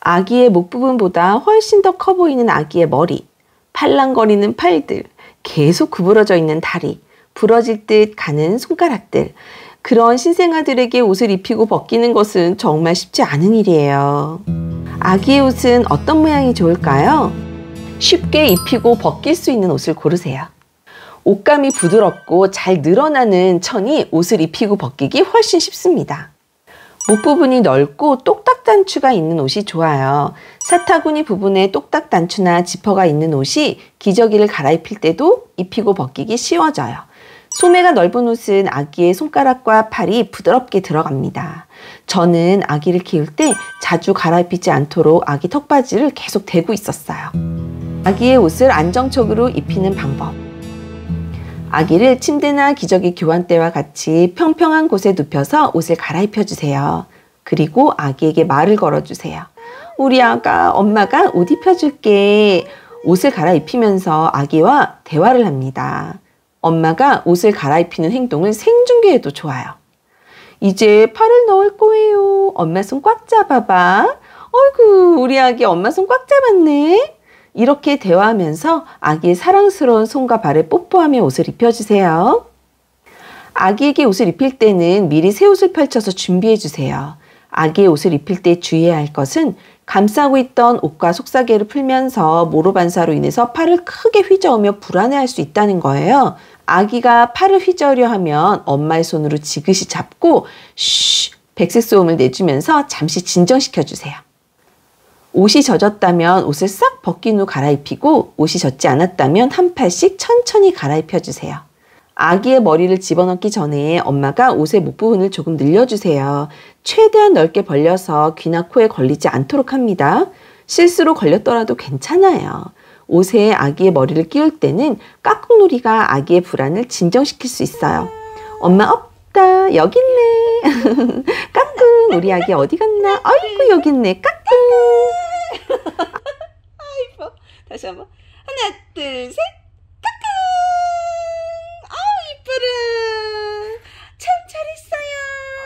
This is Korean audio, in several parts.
아기의 목 부분보다 훨씬 더 커 보이는 아기의 머리, 팔랑거리는 팔들, 계속 구부러져 있는 다리, 부러질 듯 가는 손가락들. 그런 신생아들에게 옷을 입히고 벗기는 것은 정말 쉽지 않은 일이에요. 아기의 옷은 어떤 모양이 좋을까요? 쉽게 입히고 벗길 수 있는 옷을 고르세요. 옷감이 부드럽고 잘 늘어나는 천이 옷을 입히고 벗기기 훨씬 쉽습니다. 목 부분이 넓고 똑딱 단추가 있는 옷이 좋아요. 사타구니 부분에 똑딱 단추나 지퍼가 있는 옷이 기저귀를 갈아입힐 때도 입히고 벗기기 쉬워져요. 소매가 넓은 옷은 아기의 손가락과 팔이 부드럽게 들어갑니다. 저는 아기를 키울 때 자주 갈아입히지 않도록 아기 턱받이를 계속 대고 있었어요. 아기의 옷을 안정적으로 입히는 방법. 아기를 침대나 기저귀 교환대와 같이 평평한 곳에 눕혀서 옷을 갈아입혀 주세요. 그리고 아기에게 말을 걸어주세요. 우리 아가, 엄마가 옷 입혀줄게. 옷을 갈아입히면서 아기와 대화를 합니다. 엄마가 옷을 갈아입히는 행동을 생중계해도 좋아요. 이제 팔을 넣을 거예요. 엄마 손 꽉 잡아봐. 어이구, 우리 아기 엄마 손 꽉 잡았네. 이렇게 대화하면서 아기의 사랑스러운 손과 발을 뽀뽀하며 옷을 입혀주세요. 아기에게 옷을 입힐 때는 미리 새 옷을 펼쳐서 준비해주세요. 아기의 옷을 입힐 때 주의해야 할 것은 감싸고 있던 옷과 속사계를 풀면서 모로 반사로 인해서 팔을 크게 휘저으며 불안해할 수 있다는 거예요. 아기가 팔을 휘저으려 하면 엄마의 손으로 지그시 잡고 쉬 백색 소음을 내주면서 잠시 진정시켜주세요. 옷이 젖었다면 옷을 싹 벗긴 후 갈아입히고 옷이 젖지 않았다면 한 팔씩 천천히 갈아입혀주세요. 아기의 머리를 집어넣기 전에 엄마가 옷의 목 부분을 조금 늘려주세요. 최대한 넓게 벌려서 귀나 코에 걸리지 않도록 합니다. 실수로 걸렸더라도 괜찮아요. 옷에 아기의 머리를 끼울 때는 깍꿍놀이가 아기의 불안을 진정시킬 수 있어요. 엄마 없다, 여기 있네. 까꿍, 우리 아기 어디 갔나? 아이고, 여기 있네. 까꿍. 아이고, 다시 한번. 하나, 둘, 셋. 까꿍. 아우, 이뻐라. 참 잘했어요.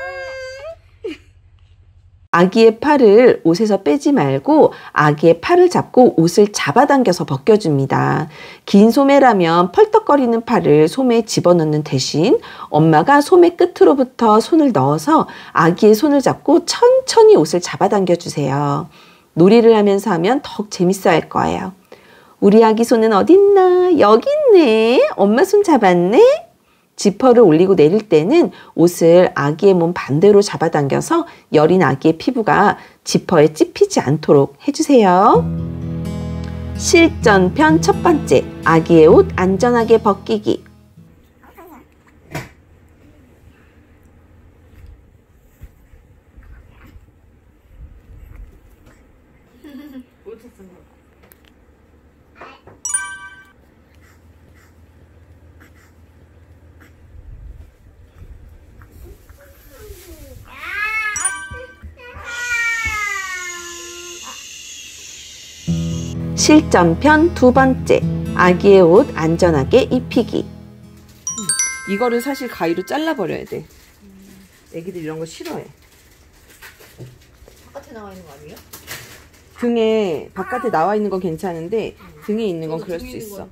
아기의 팔을 옷에서 빼지 말고 아기의 팔을 잡고 옷을 잡아당겨서 벗겨줍니다. 긴 소매라면 펄떡거리는 팔을 소매에 집어넣는 대신 엄마가 소매 끝으로부터 손을 넣어서 아기의 손을 잡고 천천히 옷을 잡아당겨주세요. 놀이를 하면서 하면 더욱 재밌어 할 거예요. 우리 아기 손은 어딨나? 여기 있네. 엄마 손 잡았네. 지퍼를 올리고 내릴 때는 옷을 아기의 몸 반대로 잡아당겨서 여린 아기의 피부가 지퍼에 찝히지 않도록 해주세요. 실전편 첫 번째, 아기의 옷 안전하게 벗기기. 실전편 두 번째, 아기의 옷 안전하게 입히기. 이거를 사실 가위로 잘라버려야 돼. 애기들 이런 거 싫어해. 바깥에 나와 있는 거 아니에요? 등에 바깥에 나와 있는 건 괜찮은데 등에 있는 건 그럴 수 있어.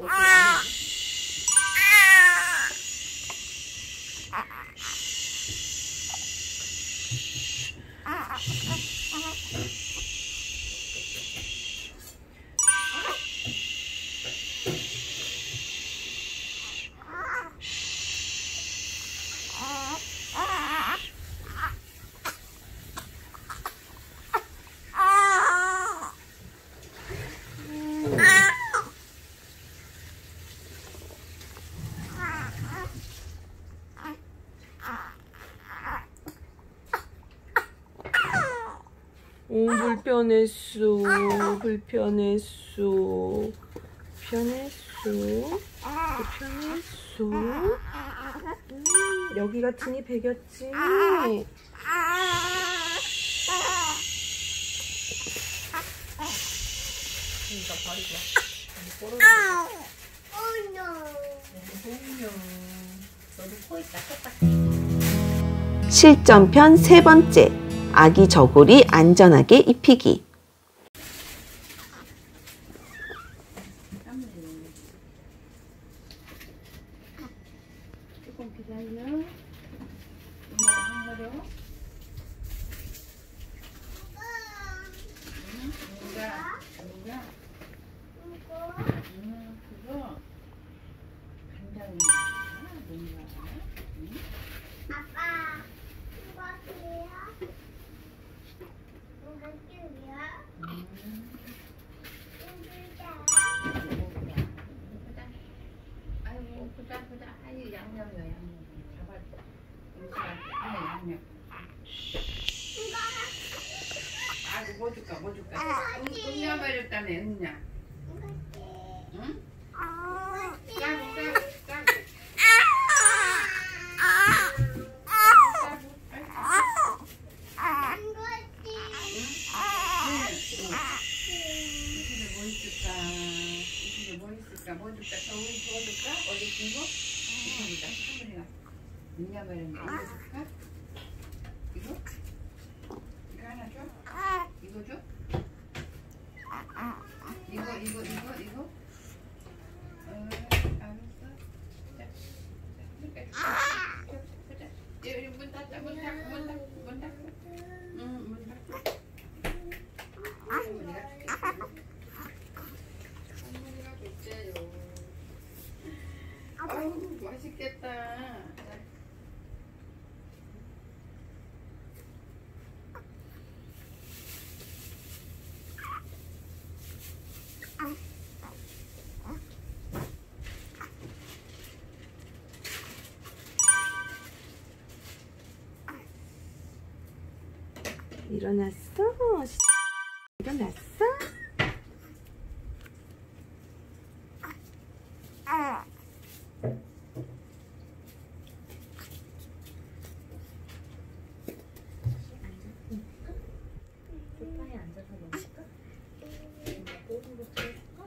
오, 불편했어. 여기가 등이 베겼지. 실전편 세 번째, 아기 저고리 안전하게 입히기. 줄까? 뭐 줄까? 응냐 말했다며 응냐. 응? 짜고. 뭐 줄까? 더 줄까? 어디 준 거? 이거 보자. 응냐 말했는데 이거 줄까? 이거? 이거 하나 줘? 이거 줘? 이거? 알았어. 자, 보자. 여기 문 닫자. 문 닫고. 문 닫고. 어머니가 줄게. 어머니가 줄게요. 아우, 맛있겠다. 일어났어? 일어났어? 소파에 앉아서 먹을까? 먹는 거 들어줄까?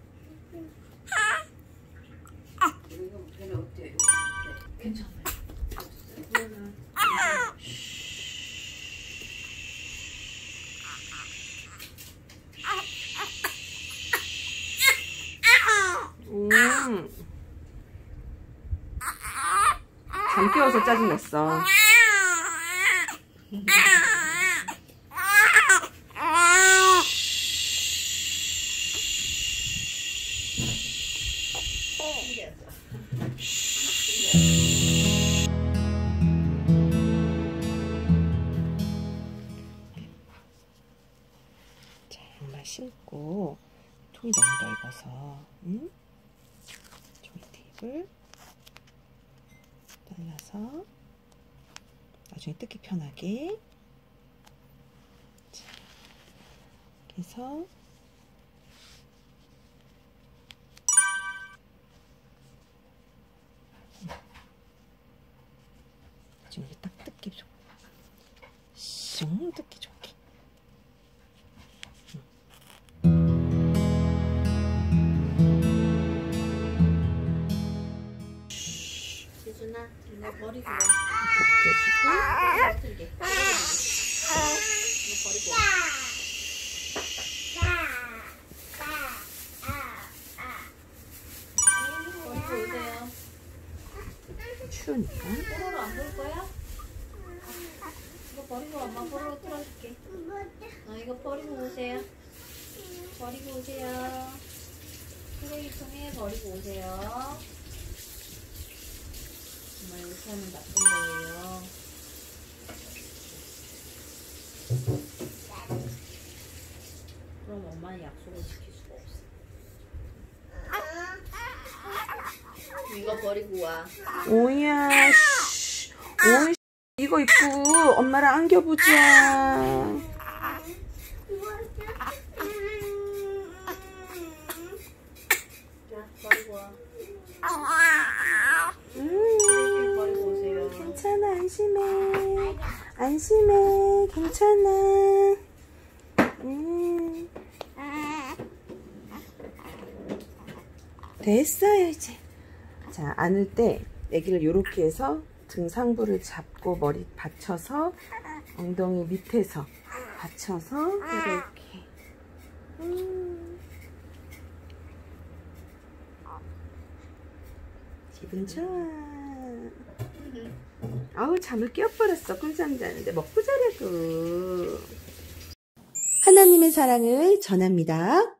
이거 걔는 어때요? 괜찮아요. 잠 깨워서 짜증냈어. 자, 양말 신고 통이 너무 넓어서 종이 테이프를 잘라서 나중에 뜯기 편하게. 자, 이렇게 해서 나중에 딱 뜯기 좋게, 슝 뜯기 좋게. 예준아, 이거 버리고 와. 벗겨주고. 이거 버리고 와. 버리고 오세요. 추우니까. 뽀로로 안 볼 거야? 이거 버리고 엄마 뽀로로 틀어줄게. 이거 버리고 오세요. 버리고 오세요. 쓰레기통에 버리고 오세요. 정말 이렇게 하면 나쁜 거예요. 그럼 엄마는 약속을 지킬 수가 없어. 이거 버리고 와. 오야, 오이, 이거 입고 엄마랑 안겨보자. 자, 버리고 와. 버리고 오세요. 괜찮아, 안심해. 안심해, 괜찮아. 됐어요, 이제. 자, 안을 때 애기를 이렇게 해서 등 상부를 잡고 머리 받쳐서 엉덩이 밑에서 받쳐서 이렇게. 기분 좋아. 아우, 잠을 깨워버렸어. 꿀잠 자는데 먹고 자라고. 하나님의 사랑을 전합니다.